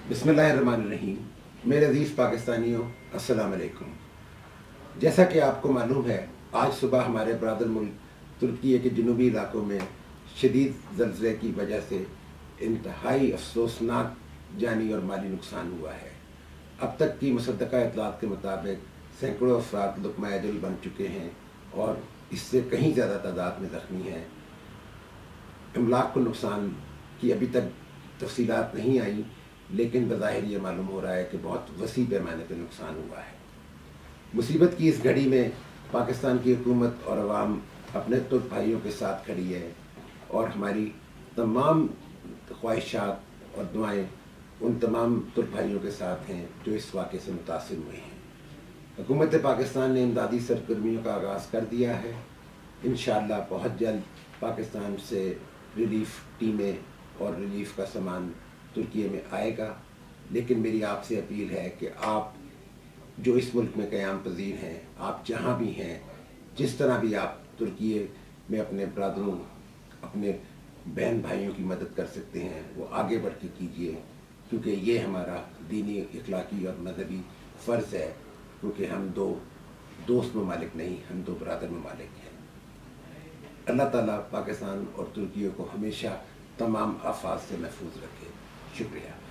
बिस्मिल्लाहिर्रहमानिर्रहीम। मेरे अजीज़ पाकिस्तानियों, अस्सलाम वालेकुम। जैसा कि आपको मालूम है, आज सुबह हमारे ब्रादर मुल्क तुर्की के जनूबी इलाकों में शदीद ज़लज़ले की वजह से इंतहाई अफसोसनाक जानी और माली नुकसान हुआ है। अब तक की मुसद्दका इतलात के मुताबिक सैकड़ों अफराद लुक़मा अजल बन चुके हैं और इससे कहीं ज़्यादा तादाद में ज़ख्मी हैं। इमलाक को नुकसान की अभी तक तफसीलात नहीं आई, लेकिन बज़ाहिर ये मालूम हो रहा है कि बहुत वसी पैमाने पर नुकसान हुआ है। मुसीबत की इस घड़ी में पाकिस्तान की हुकूमत और अवाम अपने तुर्क भाइयों के साथ खड़ी है और हमारी तमाम ख्वाहिशात और दुआएं उन तमाम तुर्क भाइयों के साथ हैं जो इस वाक़े से मुतासिर हुए हैं। हुकूमत पाकिस्तान ने इमदादी सरगर्मियों का आगाज़ कर दिया है। इंशाअल्लाह बहुत जल्द पाकिस्तान से रिलीफ़ टीमें और रिलीफ़ का सामान तुर्की में आएगा। लेकिन मेरी आपसे अपील है कि आप जो इस मुल्क में क़याम पज़ीर हैं, आप जहाँ भी हैं, जिस तरह भी आप तुर्की में अपने ब्रादरों, अपने बहन भाइयों की मदद कर सकते हैं, वो आगे बढ़ के कीजिए, क्योंकि ये हमारा दीनी, इखलाकी और मजहबी फ़र्ज़ है। क्योंकि हम दो दोस्त ममालिक नहीं, हम दो बरादर ममालिक हैं। अल्लाह ताला पाकिस्तान और तुर्की को हमेशा तमाम आफात से महफूज रखे। शुक्रिया।